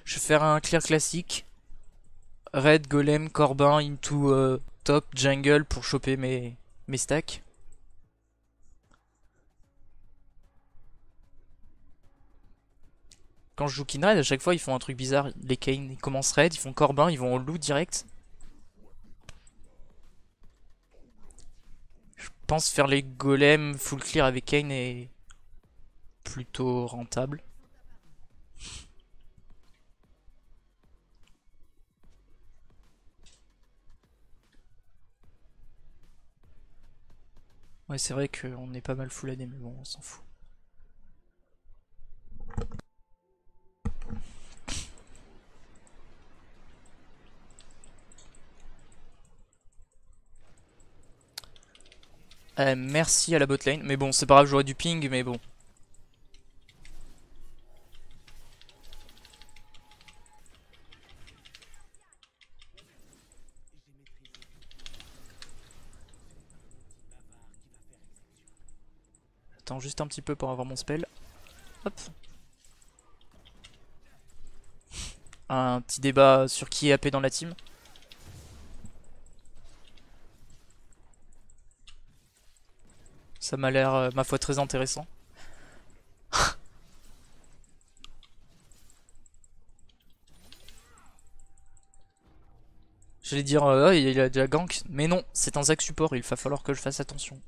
Je vais faire un clear classique. Red, Golem, Corbin, into top, jungle pour choper mes stacks. Quand je joue Kindred, à chaque fois ils font un truc bizarre. Les Kayn ils commencent Red, ils font Corbin, ils vont au loup direct. Je pense faire les golems full clear avec Kayn est plutôt rentable. Ouais, c'est vrai qu'on est pas mal full AD, mais bon, on s'en fout. Merci à la botlane. Mais bon, c'est pas grave, j'aurais du ping, mais bon. Attends juste un petit peu pour avoir mon spell. Hop. Un petit débat sur qui est AP dans la team. Ça m'a l'air, ma foi, très intéressant. J'allais dire, oh, il a déjà gank. Mais non, c'est un Zac support, il va falloir que je fasse attention.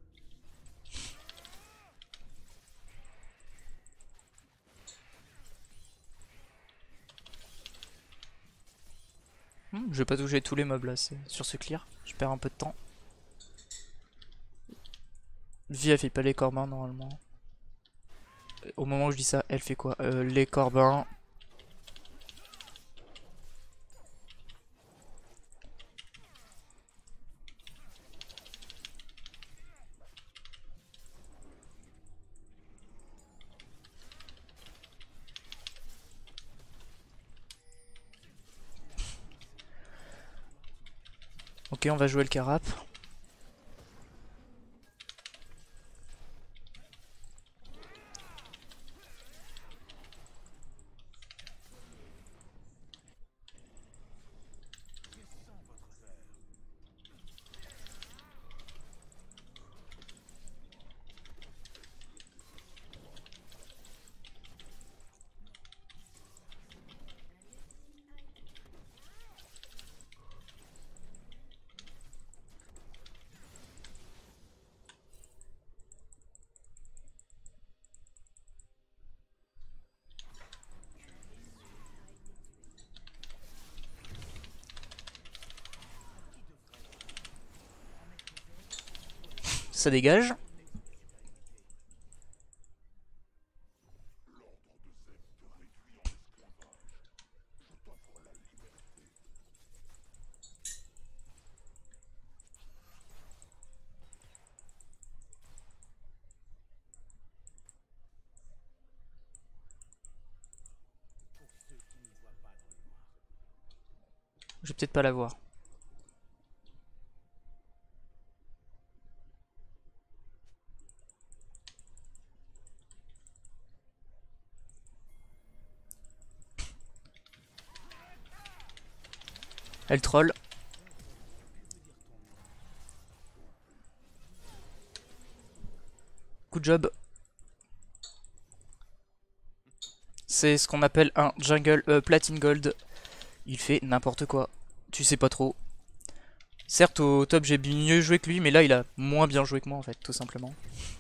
Je vais pas toucher tous les mobs là, c'est sur ce clear. Je perds un peu de temps. Vi elle fait pas les corbins normalement. Au moment où je dis ça, elle fait quoi? Les corbins. Ok, on va jouer le carap. Ça dégage. Je vais peut-être pas l'avoir. Elle troll. Good job. C'est ce qu'on appelle un jungle platine gold. Il fait n'importe quoi. Tu sais pas trop. Certes, au top, j'ai mieux joué que lui, mais là, il a moins bien joué que moi, en fait, tout simplement.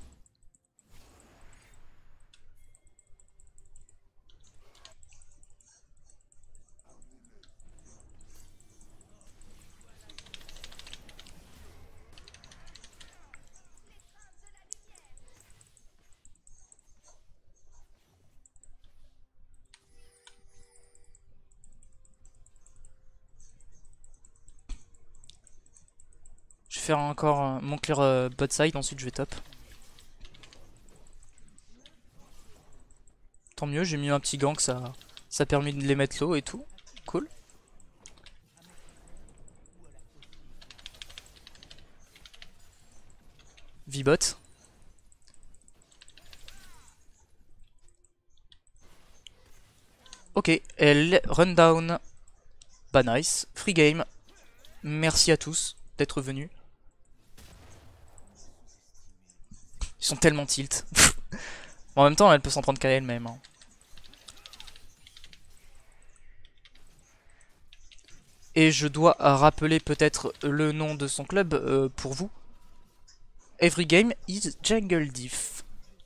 Je vais faire encore mon clear bot side, ensuite je vais top. Tant mieux, j'ai mis un petit gank, ça a permis de les mettre low et tout. Cool. V-bot. Ok, elle run down. Bah nice, free game. Merci à tous d'être venus. Ils sont tellement tilt. Bon, en même temps, elle peut s'en prendre qu'à elle-même. Hein. Et je dois rappeler peut-être le nom de son club pour vous. Every game is Jungle Diff.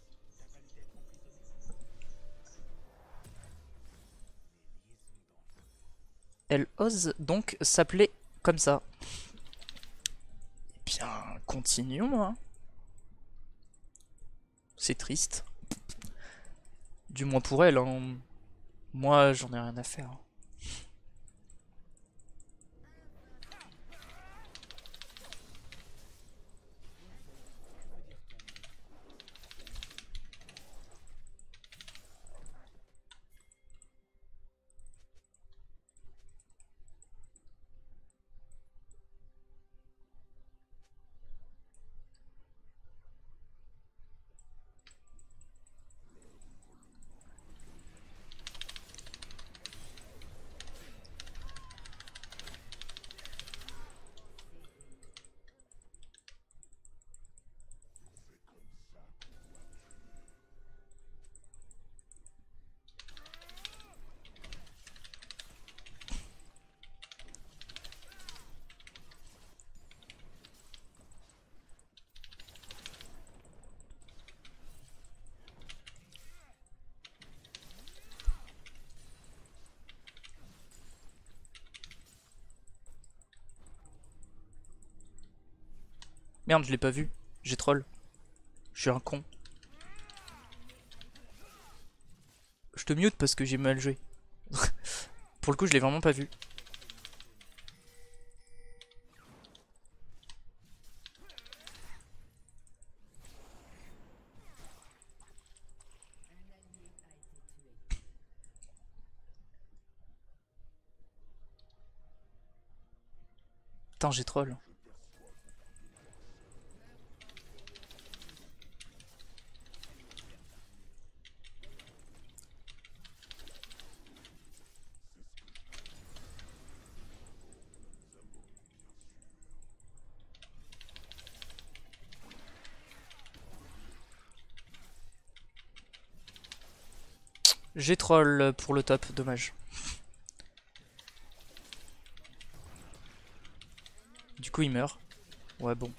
Elle ose donc s'appeler comme ça. Eh bien, continuons. Hein. C'est triste. Du moins pour elle. Hein. Moi, j'en ai rien à faire. Merde, je l'ai pas vu. J'ai troll. Je suis un con. Je te mute parce que j'ai mal joué. Pour le coup, je l'ai vraiment pas vu. Putain, j'ai troll. J'ai troll pour le top, dommage. Du coup, il meurt. Ouais, bon.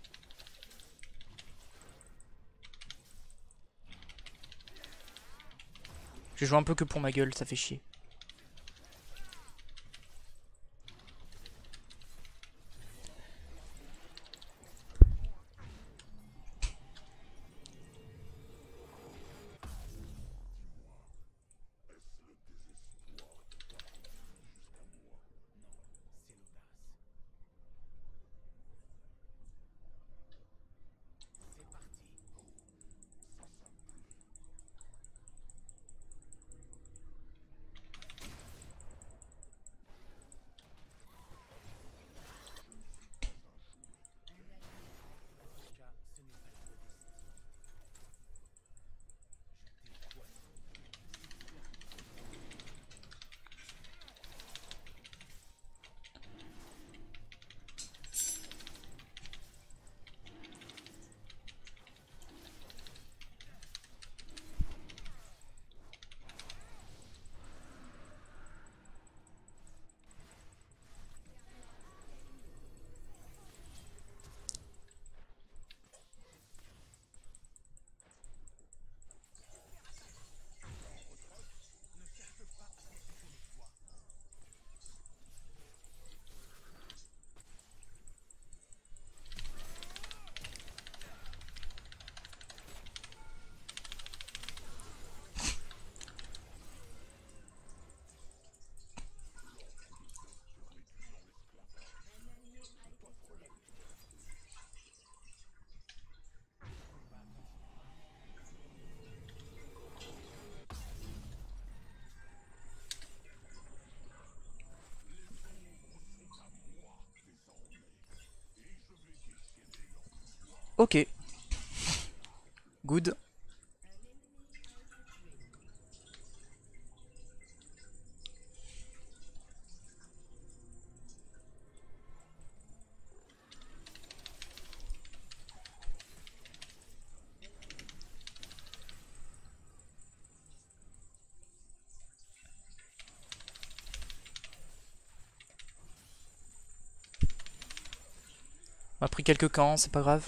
J'ai joué un peu que pour ma gueule, ça fait chier. Ok. Good. On a pris quelques camps, c'est pas grave.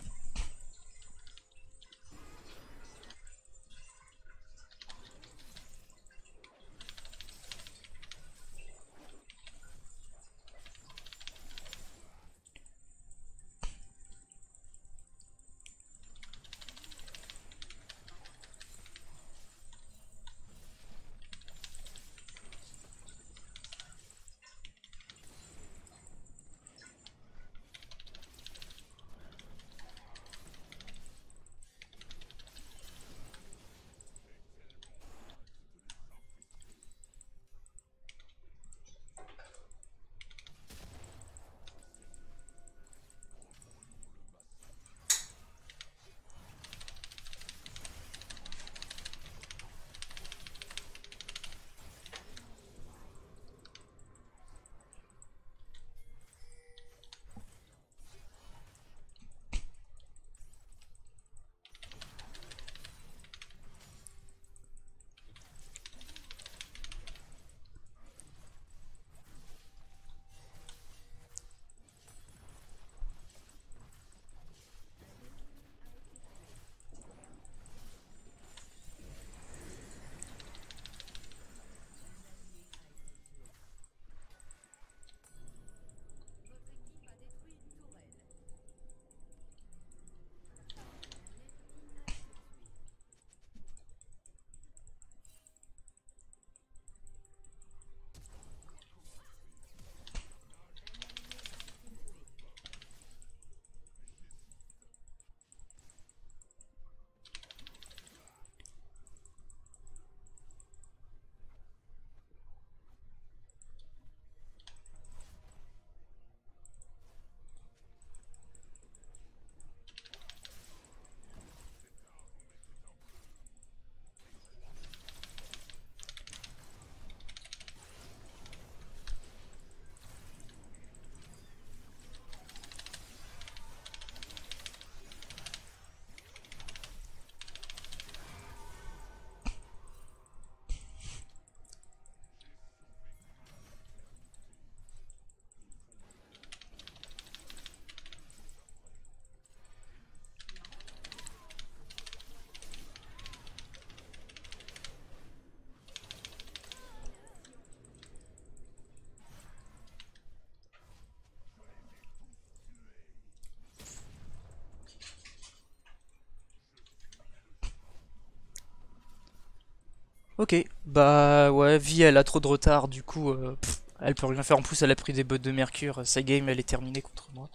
Ok, bah ouais, Vi elle a trop de retard, du coup elle peut rien faire. En plus elle a pris des bottes de mercure, sa game elle est terminée contre moi.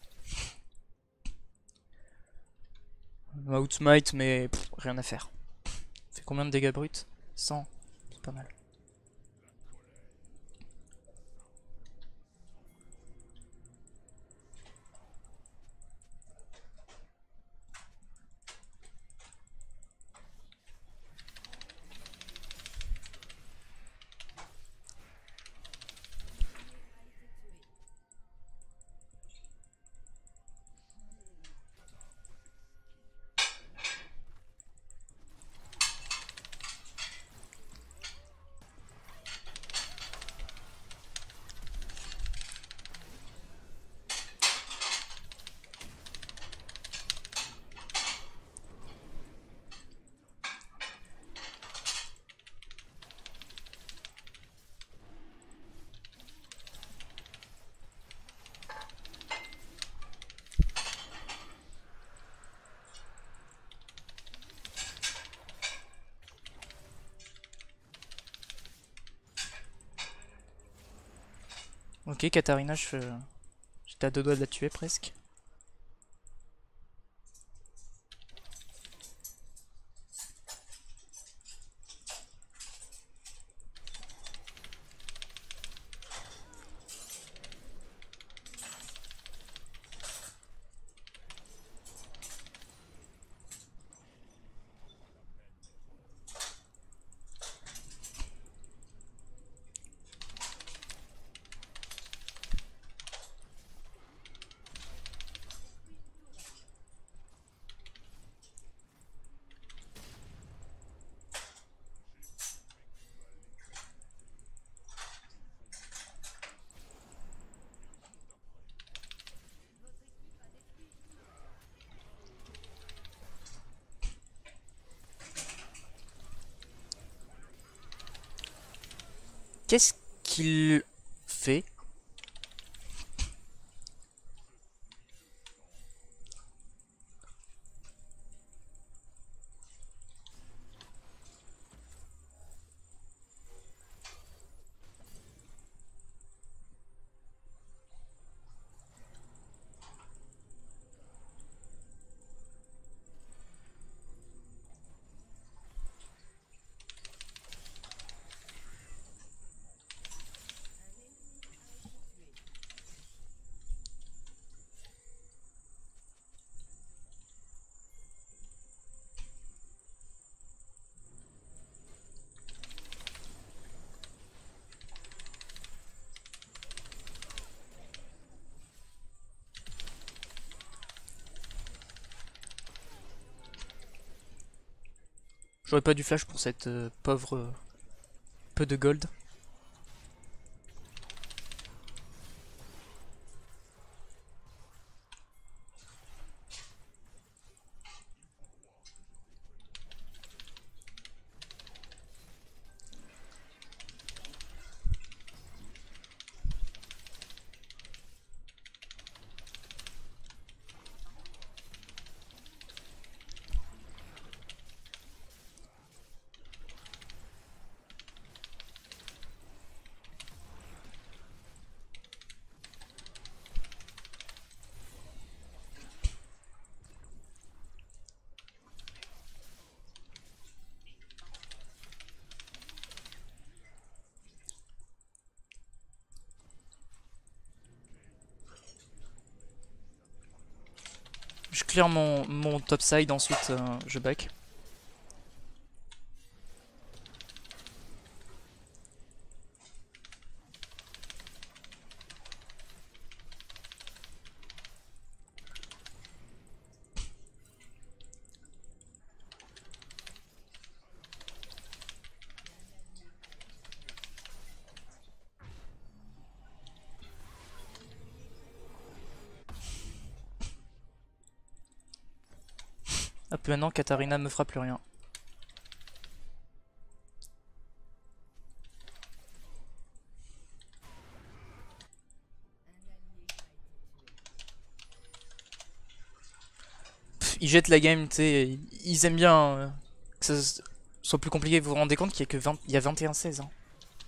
Outsmite mais rien à faire. Fait combien de dégâts bruts? 100, c'est pas mal. Ok, Katarina, j'étais à deux doigts de la tuer presque. Qu'est-ce qu'il fait? J'aurais pas du flash pour cette pauvre peu de gold. Je clear mon top side, ensuite je back. Hop, maintenant Katarina me fera plus rien. Ils jettent la game, tu sais, ils aiment bien que ça soit plus compliqué. Vous vous rendez compte qu'il y a que 20, il y a 21-16. Hein.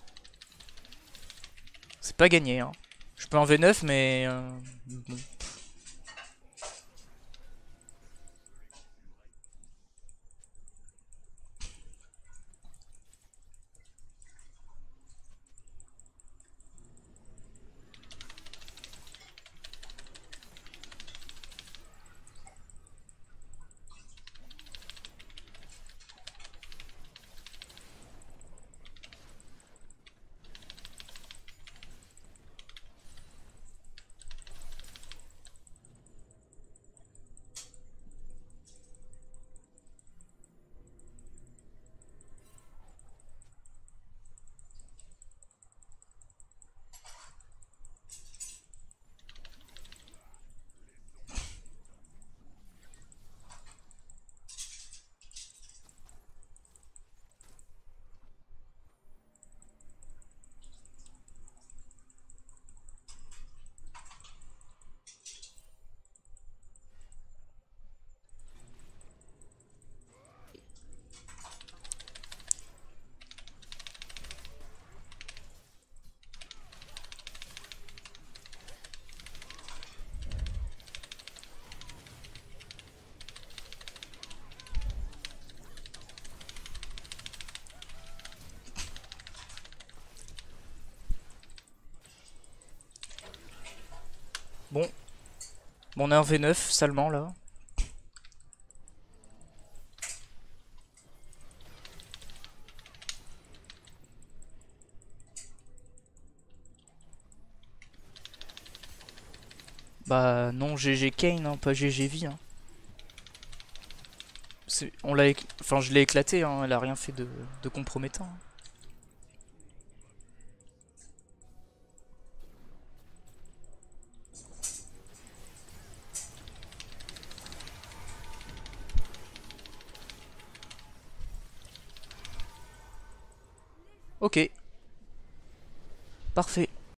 C'est pas gagné. Hein. Je peux en V9, mais bon. Bon, on est en V9 seulement là. Bah non, GG Kane, hein, pas GG V. Hein. On l'a, enfin je l'ai éclaté, hein, elle a rien fait de compromettant. Hein. Ok. Parfait.